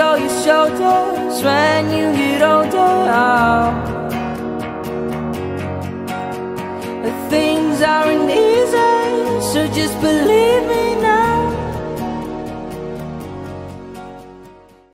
show your shoulders when you get older. Things aren't easy, so just believe me.